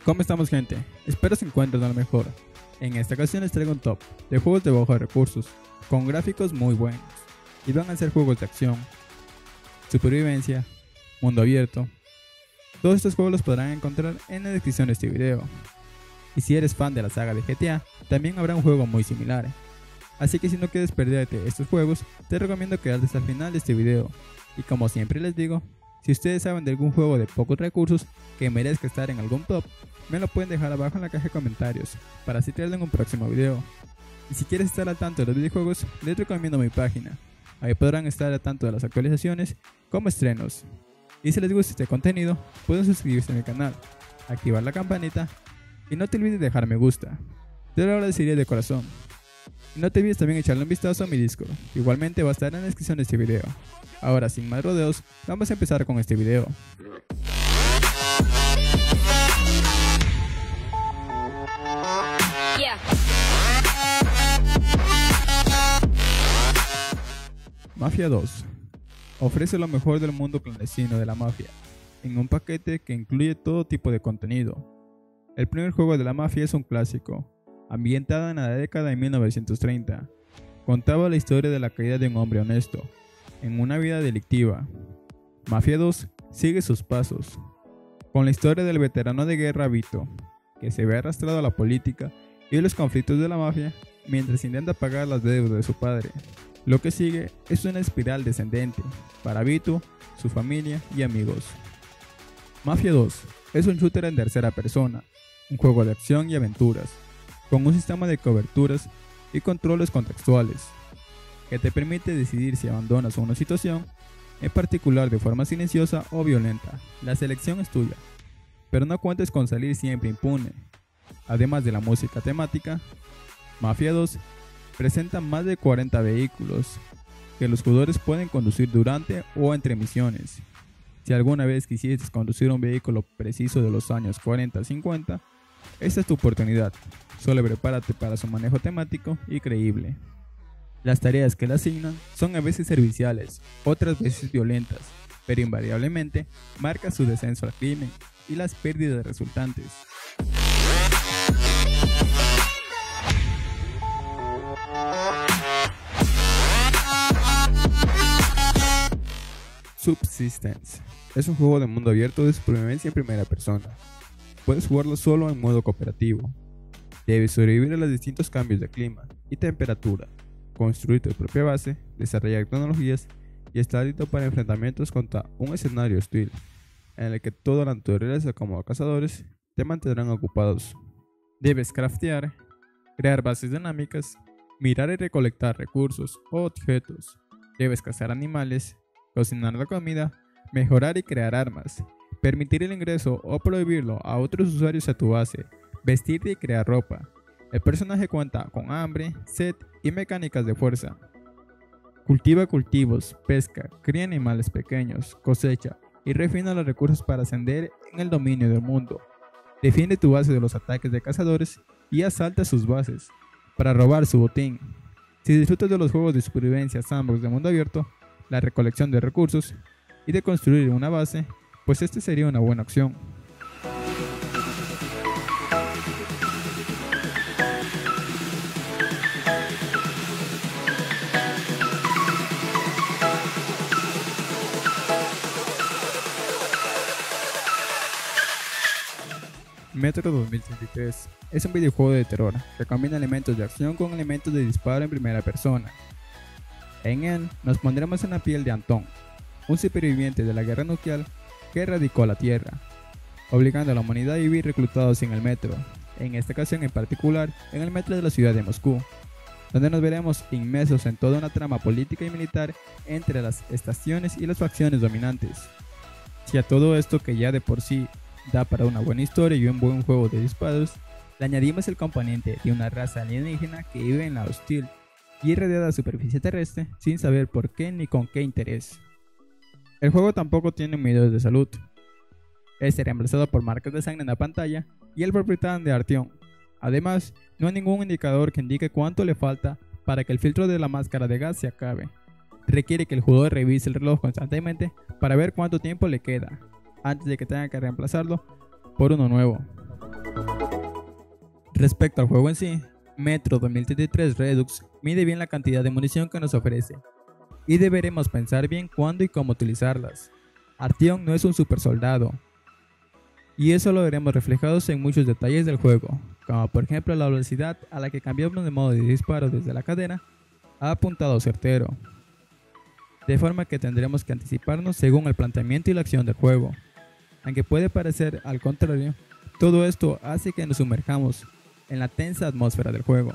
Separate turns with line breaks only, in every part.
¿Cómo estamos, gente? Espero se encuentren a lo mejor. En esta ocasión les traigo un top de juegos de bajos recursos, con gráficos muy buenos, y van a ser juegos de acción, supervivencia, mundo abierto. Todos estos juegos los podrán encontrar en la descripción de este video. Y si eres fan de la saga de GTA, también habrá un juego muy similar. Así que si no quieres perderte estos juegos, te recomiendo quedarte hasta el final de este video. Y como siempre les digo, si ustedes saben de algún juego de pocos recursos que merezca estar en algún top, me lo pueden dejar abajo en la caja de comentarios, para así traerlo en un próximo video. Y si quieres estar al tanto de los videojuegos, les recomiendo mi página. Ahí podrán estar al tanto de las actualizaciones como estrenos. Y si les gusta este contenido, pueden suscribirse a mi canal, activar la campanita y no te olvides de dejar me gusta. Te lo agradecería de corazón. Y no te olvides también echarle un vistazo a mi Discord, que igualmente va a estar en la descripción de este video. Ahora sin más rodeos, vamos a empezar con este video. Mafia 2 ofrece lo mejor del mundo clandestino de la mafia, en un paquete que incluye todo tipo de contenido. El primer juego de la mafia es un clásico, ambientado en la década de 1930. Contaba la historia de la caída de un hombre honesto, en una vida delictiva. Mafia 2 sigue sus pasos, con la historia del veterano de guerra Vito, que se ve arrastrado a la política y los conflictos de la mafia mientras intenta pagar las deudas de su padre. Lo que sigue es una espiral descendente para Vito, su familia y amigos. Mafia 2 es un shooter en tercera persona, un juego de acción y aventuras, con un sistema de coberturas y controles contextuales, que te permite decidir si abandonas una situación, en particular de forma silenciosa o violenta. La selección es tuya, pero no cuentes con salir siempre impune. Además de la música temática, Mafia 2 presenta más de 40 vehículos que los jugadores pueden conducir durante o entre misiones. Si alguna vez quisieras conducir un vehículo preciso de los años 40-50, esta es tu oportunidad. Solo prepárate para su manejo temático y creíble. Las tareas que le asignan son a veces serviciales, otras veces violentas, pero invariablemente marca su descenso al crimen y las pérdidas resultantes. Subsistence es un juego de mundo abierto de supervivencia en primera persona. Puedes jugarlo solo en modo cooperativo. Debes sobrevivir a los distintos cambios de clima y temperatura, construir tu propia base, desarrollar tecnologías y estar listo para enfrentamientos contra un escenario hostil, en el que toda la naturaleza como cazadores te mantendrán ocupados. Debes craftear, crear bases dinámicas, mirar y recolectar recursos o objetos. Debes cazar animales, cocinar la comida, mejorar y crear armas, permitir el ingreso o prohibirlo a otros usuarios a tu base, vestirte y crear ropa. El personaje cuenta con hambre, sed y mecánicas de fuerza. Cultiva cultivos, pesca, cría animales pequeños, cosecha y refina los recursos para ascender en el dominio del mundo. Defiende tu base de los ataques de cazadores y asalta sus bases para robar su botín. Si disfrutas de los juegos de supervivencia sandbox de mundo abierto, la recolección de recursos y de construir una base, pues este sería una buena opción. Metro 2033 es un videojuego de terror que combina elementos de acción con elementos de disparo en primera persona. En él nos pondremos en la piel de Anton, un superviviente de la guerra nuclear que erradicó la Tierra, obligando a la humanidad a vivir reclutados en el metro, en esta ocasión en particular en el metro de la ciudad de Moscú, donde nos veremos inmersos en toda una trama política y militar entre las estaciones y las facciones dominantes. Si a todo esto, que ya de por sí da para una buena historia y un buen juego de disparos, le añadimos el componente de una raza alienígena que vive en la hostil y irradiada a la superficie terrestre sin saber por qué ni con qué interés. El juego tampoco tiene medidores de salud. Este reemplazado por marcas de sangre en la pantalla y el propietario de Artyom. Además, no hay ningún indicador que indique cuánto le falta para que el filtro de la máscara de gas se acabe. Requiere que el jugador revise el reloj constantemente para ver cuánto tiempo le queda, antes de que tenga que reemplazarlo por uno nuevo. Respecto al juego en sí, Metro 2033 Redux mide bien la cantidad de munición que nos ofrece, y deberemos pensar bien cuándo y cómo utilizarlas. Artyom no es un super soldado, y eso lo veremos reflejados en muchos detalles del juego, como por ejemplo la velocidad a la que cambiamos de modo de disparo desde la cadera a apuntado certero, de forma que tendremos que anticiparnos según el planteamiento y la acción del juego. Aunque puede parecer al contrario, todo esto hace que nos sumerjamos en la tensa atmósfera del juego.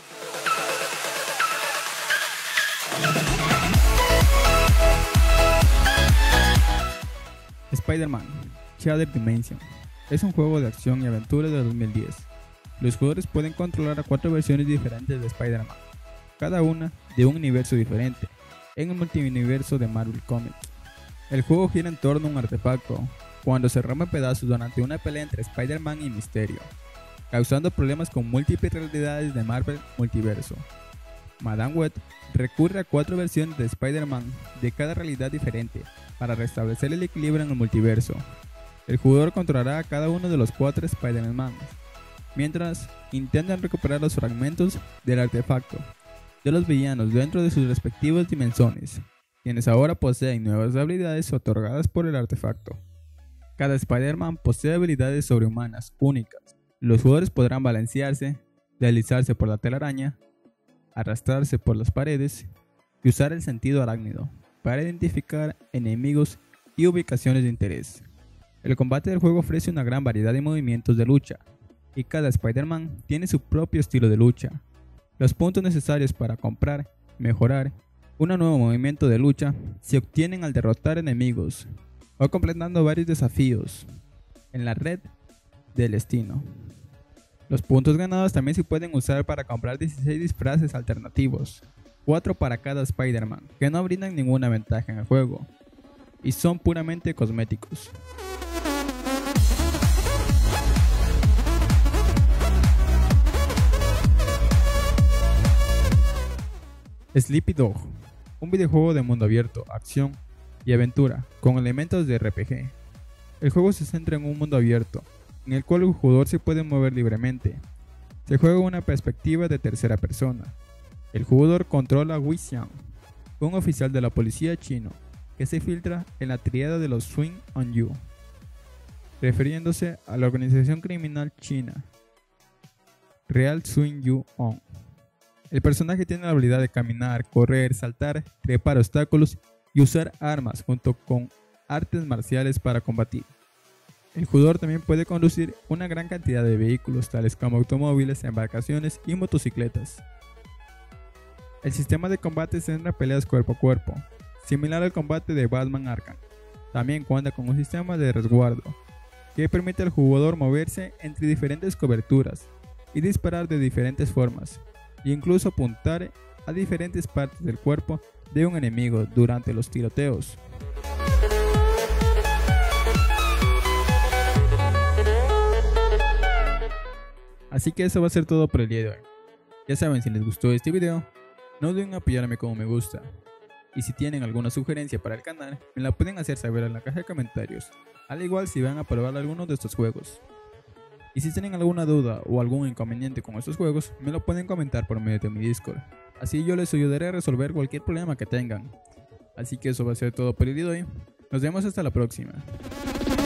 Spider-Man Shattered Dimension es un juego de acción y aventura de 2010. Los jugadores pueden controlar a 4 versiones diferentes de Spider-Man, cada una de un universo diferente, en el multiverso de Marvel Comics. El juego gira en torno a un artefacto, cuando se rompe en pedazos durante una pelea entre Spider-Man y Mysterio, causando problemas con múltiples realidades de Marvel Multiverso. Madame Web recurre a 4 versiones de Spider-Man de cada realidad diferente para restablecer el equilibrio en el multiverso. El jugador controlará a cada uno de los 4 Spider-Man, mientras intentan recuperar los fragmentos del artefacto de los villanos dentro de sus respectivas dimensiones, quienes ahora poseen nuevas habilidades otorgadas por el artefacto. Cada Spider-Man posee habilidades sobrehumanas únicas. Los jugadores podrán balancearse, deslizarse por la telaraña, arrastrarse por las paredes y usar el sentido arácnido para identificar enemigos y ubicaciones de interés. El combate del juego ofrece una gran variedad de movimientos de lucha, y cada Spider-Man tiene su propio estilo de lucha. Los puntos necesarios para comprar, mejorar un nuevo movimiento de lucha se obtienen al derrotar enemigos o completando varios desafíos en la red del destino. Los puntos ganados también se pueden usar para comprar 16 disfraces alternativos, 4 para cada Spider-Man, que no brindan ninguna ventaja en el juego, y son puramente cosméticos. Sleepy Dog, un videojuego de mundo abierto, acción y aventura, con elementos de RPG. El juego se centra en un mundo abierto, en el cual el jugador se puede mover libremente. Se juega en una perspectiva de tercera persona. El jugador controla a Wei Xiang, un oficial de la policía chino, que se filtra en la tríada de los Swing on You, refiriéndose a la organización criminal china Real Swing You On. El personaje tiene la habilidad de caminar, correr, saltar, trepar obstáculos y usar armas junto con artes marciales para combatir. El jugador también puede conducir una gran cantidad de vehículos tales como automóviles, embarcaciones y motocicletas. El sistema de combate se centra en peleas cuerpo a cuerpo, similar al combate de Batman Arkham. También cuenta con un sistema de resguardo, que permite al jugador moverse entre diferentes coberturas y disparar de diferentes formas, e incluso apuntar a diferentes partes del cuerpo de un enemigo durante los tiroteos. Así que eso va a ser todo por el día de hoy. Ya saben, si les gustó este video, no duden apoyarme como me gusta. Y si tienen alguna sugerencia para el canal, me la pueden hacer saber en la caja de comentarios, al igual si van a probar alguno de estos juegos. Y si tienen alguna duda o algún inconveniente con estos juegos, me lo pueden comentar por medio de mi Discord. Así yo les ayudaré a resolver cualquier problema que tengan. Así que eso va a ser todo por el día de hoy. Nos vemos hasta la próxima.